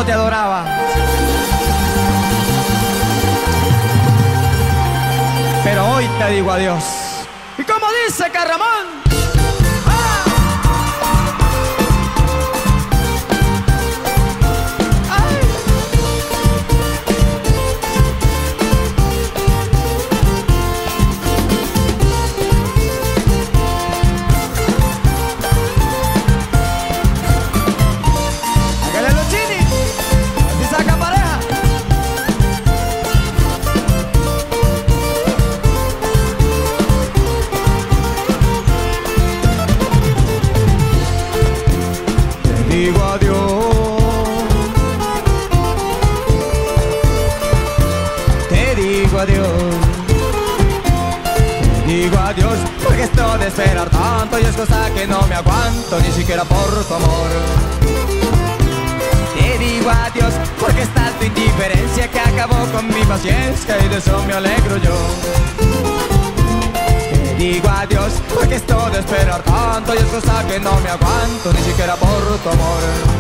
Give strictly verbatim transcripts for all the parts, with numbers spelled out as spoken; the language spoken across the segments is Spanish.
te adoraba. Pero hoy te digo adiós. Y como dice Carramón, digo adiós, te digo adiós, te digo adiós, porque esto de esperar tanto y es cosa que no me aguanto, ni siquiera por tu amor. Te digo adiós, porque está tu indiferencia que acabó con mi paciencia y de eso me alegro yo. Te digo adiós, porque esto de esperar tanto y es cosa que no me aguanto, ni siquiera por tu amor.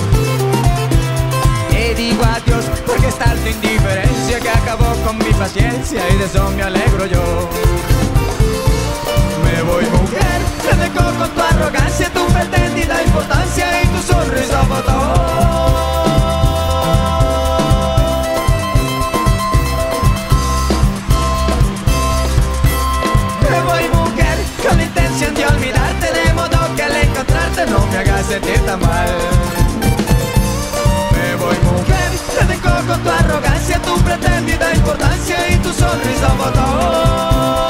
Te digo adiós, porque es tal tu indiferencia que acabó con mi paciencia y de eso me alegro yo. Me voy, mujer, te dejo con tu arrogancia, tu pretendida importancia y tu sonrisa fatal. De olvidarte, de modo que al encontrarte no me hagas sentir tan mal. Me voy, mujer, te dejo con tu arrogancia, tu pretendida importancia y tu sonrisa fatal.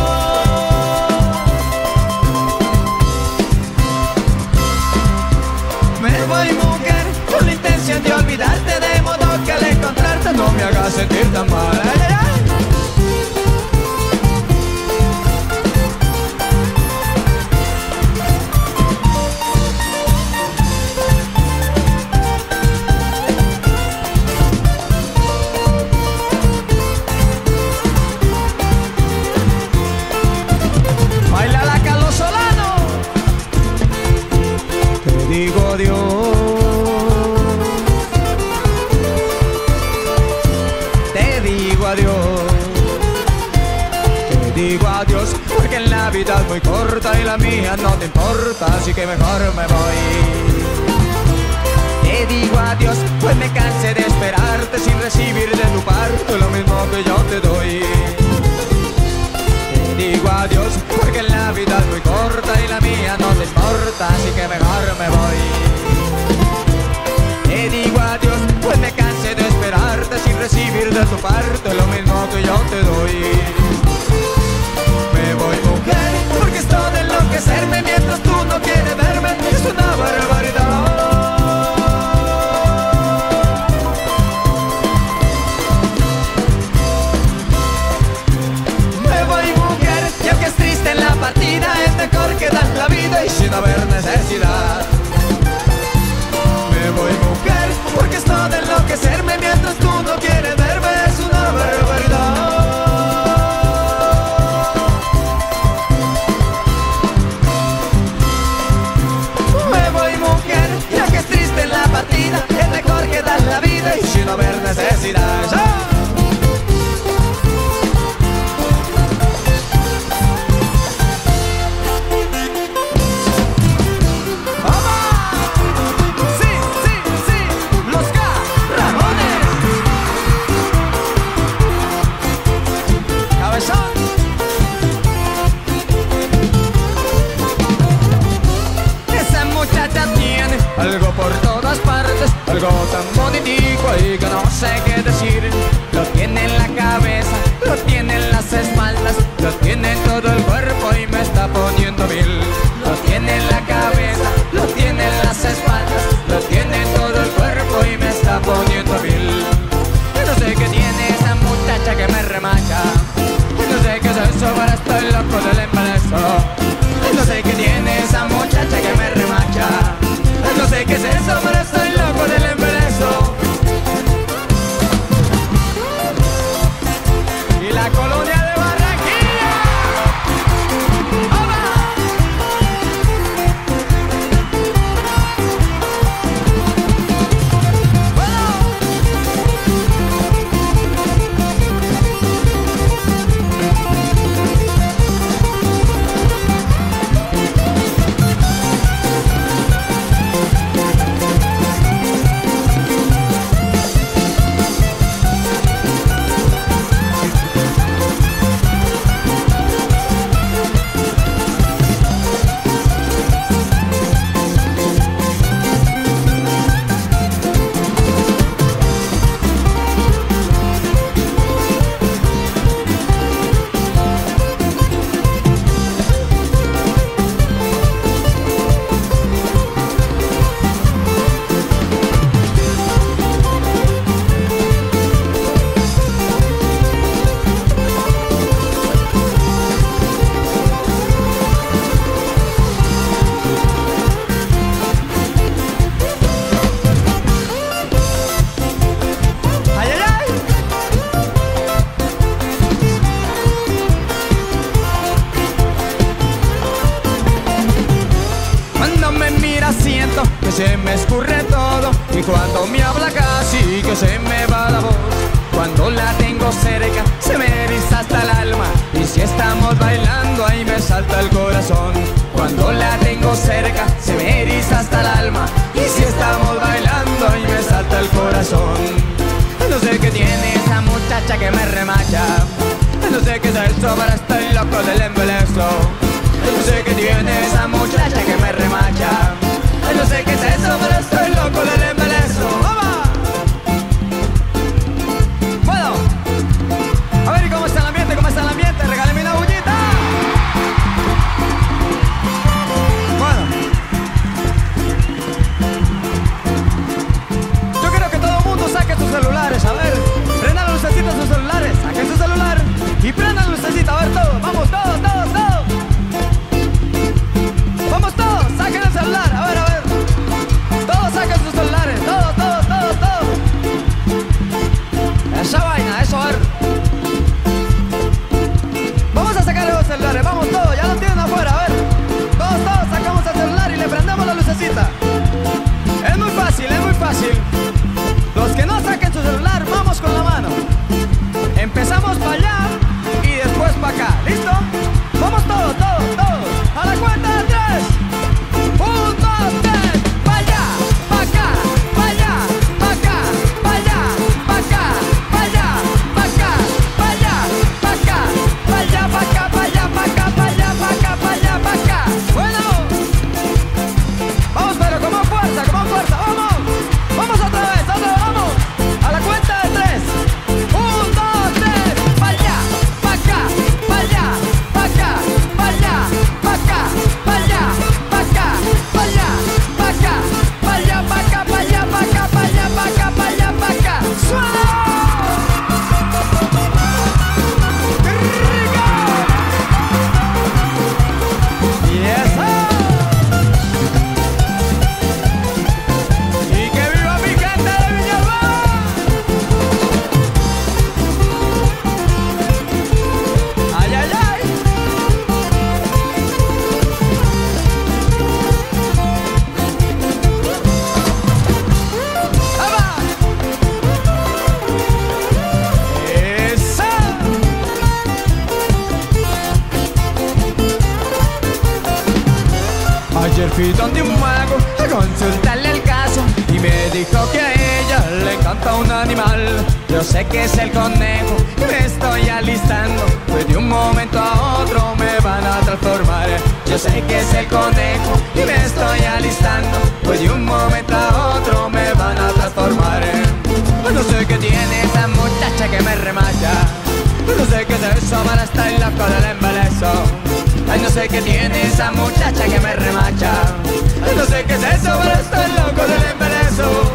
Me voy, mujer, con la intención de olvidarte, de modo que al encontrarte no me hagas sentir tan mal. Ay, ay, ay. Te digo adiós, te digo adiós, te digo adiós, porque en la vida es muy corta y la mía no te importa, así que mejor me voy. Te digo adiós, pues me cansé de esperarte sin recibir de tu parte lo mismo que yo te doy. Te digo adiós, porque en la vida es muy corta y la mía no te importa, así que mejor me voy. Te digo adiós, pues me cansé de esperarte sin recibir de tu parte lo mismo que yo te doy. Me voy, mujer, porque esto de enloquecerme mientras tú no quieres verme es una barbaridad. La partida es mejor que dar la vida y sin haber necesidad. Me voy, mujer, porque esto de enloquecerme mientras tú no quieres verme es una barbaridad. Me voy, se me escurre todo y cuando me habla casi que se me va la voz. Cuando la tengo cerca se me eriza hasta el alma y si estamos bailando ahí me salta el corazón. Cuando la tengo cerca se me eriza hasta el alma y si estamos bailando ahí me salta el corazón. No sé qué tiene esa muchacha que me remacha, no sé qué es esto, pero estoy loco del embeleso. No sé qué tiene esa muchacha que me remacha, no sé qué es eso, pero estoy loco del embeleso. ¡Vamos! Bueno, a ver, ¿y cómo está el ambiente? ¿Cómo está el ambiente? Regáleme una bullita. Bueno, yo quiero que todo el mundo saque sus celulares. A ver, prendan la lucecita de sus celulares. Saquen su celular y prendan la lucecita. A ver, todos, vamos, todos, todos, todos. Vamos todos, saquen el celular. A ver, a ver. Todos saquen sus celulares. Todos, todos, todos, todos. Esa vaina, eso, a ver. Vamos a sacar los celulares, vamos todos, ya lo tienen afuera, a ver. Todos, todos sacamos el celular y le prendemos la lucecita. Es muy fácil, es muy fácil. Los que no saquen su celular, vamos con la mano. Empezamos para allá y después para acá, ¿listo? Vamos todos, todos, todos. A la cuenta de tres. Un, dos, tres. Pa' allá, pa' acá, pa' allá, pa' acá, pa' allá, pa' acá, pa' allá, pa' acá, pa' allá, pa' acá, pa' allá, pa' acá, pa' allá, pa' acá, pa' allá, pa' acá, pa' allá, pa' acá. Bueno, vamos pero con más fuerza, con más fuerza, vamos. Vamos otra vez, otra vez, vamos. A la cuenta de tres. Un, dos, tres. Pa' allá, pa' acá, pa' allá, pa' acá, pa' allá, pa' acá, pa' allá, pa' acá, pa' allá, pa' acá, pa' allá, pa' acá, pa' allá, pa' acá, pa' allá, pa' acá, pa' allá, pa' acá. ¡Suena! ¡Qué rico! ¡Yes, sir! ¡Y que viva mi gente de Villalba! ¡Ay, ay, ay! ¡Vamos! ¡Esa! Ayer fui donde un mago a consultarle el caso y me dijo que a ella le encanta un animal. Yo sé que es el conejo y me estoy alistando, pues de un momento a otro me van a transformar. Yo sé que es el conejo y me estoy alistando, pues de un momento a otro me van a transformar. No sé qué tiene esa muchacha que me remacha, no sé qué es eso, para estar loco del embeleso. Ay, no sé qué tiene esa muchacha que me remacha, ay, no sé qué es eso, pero estoy loco del embeleso.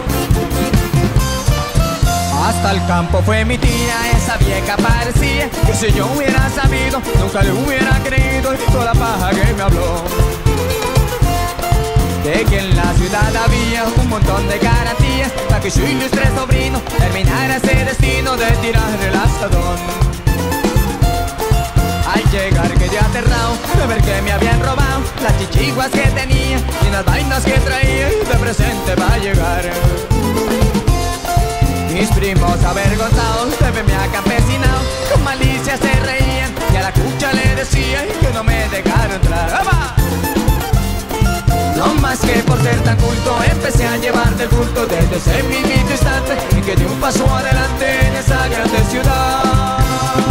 Hasta el campo fue mi tía, esa vieja parecía que si yo hubiera sabido, nunca le hubiera creído y toda la paja que me habló. De que en la ciudad había un montón de garantías para que su ilustre sobrino terminara ese destino de tirar el asadón. Al llegar quedé aterrado de ver que me habían robado las chichiguas que tenía y las vainas que traía y de presente va a llegar. Mis primos avergonzados de verme acampesinado con malicia se reían y a la cucha le decía que no me dejaron entrar. ¡Aba! No más que por ser tan culto empecé a llevar del bulto desde ese mismo instante y que di un paso adelante en esa grande ciudad.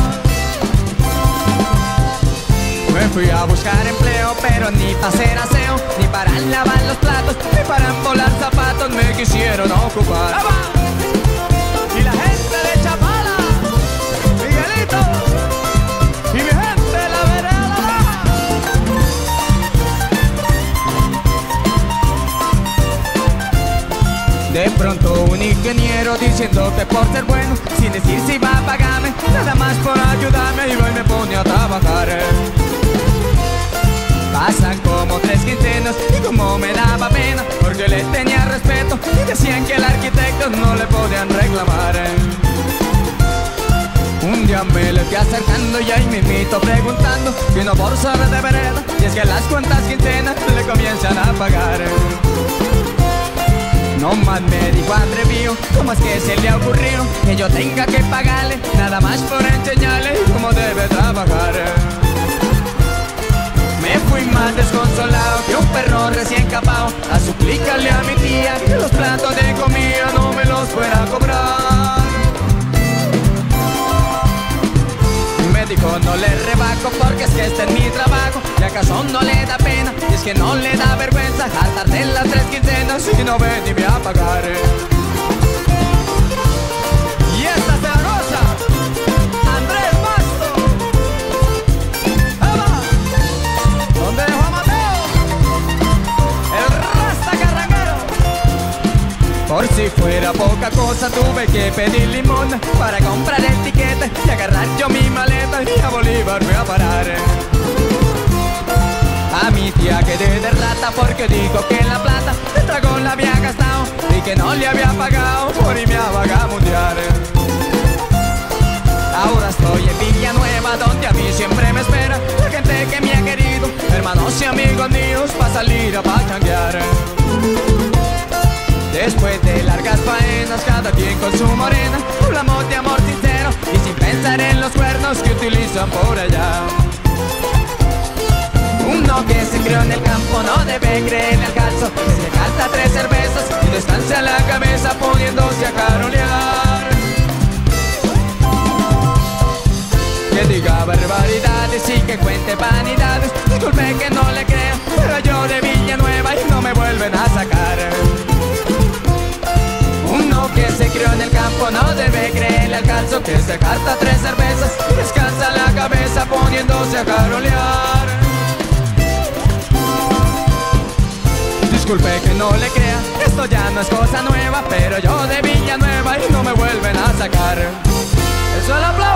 Me fui a buscar empleo, pero ni para hacer aseo, ni para lavar los platos, ni para embolar zapatos me quisieron ocupar. ¡Aba! Y la gente de Chapala, Miguelito, y mi gente de la vereda baja. De pronto un ingeniero diciendo que por ser bueno, sin decir si va a pagarme, nada más por ayudarme, iba y me pone a trabajar. Pasan como tres quincenas y como me daba pena, porque le tenía respeto y decían que el arquitecto no le podían reclamar. Un día me le fui acercando y ahí mismito preguntando que no por saber de vereda, y es que las cuentas quincenas le comienzan a pagar. Un man me dijo atrevido, ¿cómo es que se le ha ocurrido que yo tenga que pagarle nada más por enseñarle cómo debe trabajar? Me fui más desconsolado que un perro recién capao a suplicarle a mi tía que los platos de comida no me los fuera a cobrar. Me dijo no le rebajo porque es que este es mi trabajo. ¿Y acaso no le da pena? Y es que no le da vergüenza hartarse las tres quincenas y no venirme a pagar. Y esta es la rosa, Andrés Masto. ¡Eva! ¿Dónde dejó a Mateo? El rasta carranguero. Por si fuera poca cosa tuve que pedir limón para comprar el tiquete y agarrar yo mi maleta y a Bolívar me a parar. A mi tía quedé de rata porque dijo que la plata de trago la había gastado y que no le había pagado por irme a vagamundear. Ahora estoy en Villanueva donde a mí siempre me espera la gente que me ha querido, hermanos y amigos míos para salir a pachanguear. Después de largas faenas, cada quien con su morena, hablamos de amor sincero y sin pensar en los cuernos que utilizan por allá. Uno que se crió en el campo no debe creerle al calzo, que se canta tres cervezas y descansa la cabeza poniéndose a carolear. Que diga barbaridades y que cuente vanidades, disculpe que no le crea, pero yo de Villanueva y no me vuelven a sacar. Uno que se crió en el campo no debe creerle al calzo, que se carta tres cervezas y descansa la cabeza poniéndose a carolear. Disculpe que no le crea, esto ya no es cosa nueva, pero yo de Villanueva y no me vuelven a sacar. Eso es la plata.